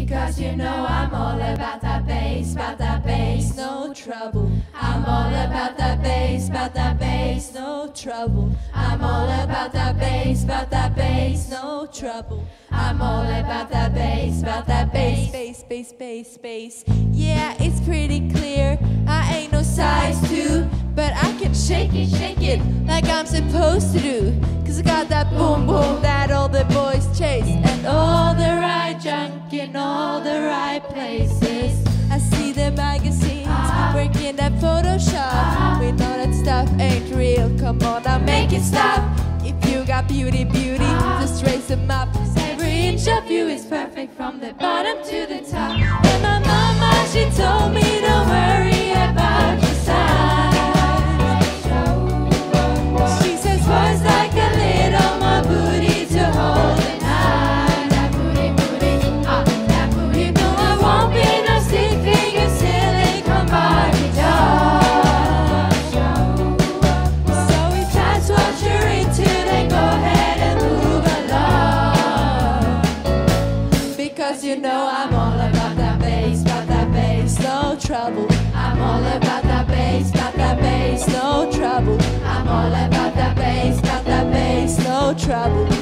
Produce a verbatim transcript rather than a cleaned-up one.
Because you know I'm all about that bass, about that bass, no trouble. I'm all about that bass, about that bass, no trouble. I'm all about that bass, about that bass, no trouble. I'm all about that bass, about that bass, bass, bass, bass, bass. Yeah, it's pretty clear, I ain't no size two, but I can shake it, shake it like I'm supposed to do. Cause I got that boom boom that all the boys chase, and all the right junk in all the right places. I see the magazines, ah, working that Photoshop, ah, we know that stuff ain't real, come on now make it stop. If you got beauty, beauty, ah, just raise them up. Every inch of you is perfect from the bottom to the top. And my mama, she told me don't worry about your size. She says boys like a little more booty to hold and hide. That booty, booty, ah, that booty, no, I won't be no stick figure silicone Barbie doll. So if that's what you're into, then go ahead and move along. Because you know I'm all about that bass, about that bass, no trouble. I'm all about that bass, about that bass, no trouble. I'm all about that bass, about that bass, no trouble.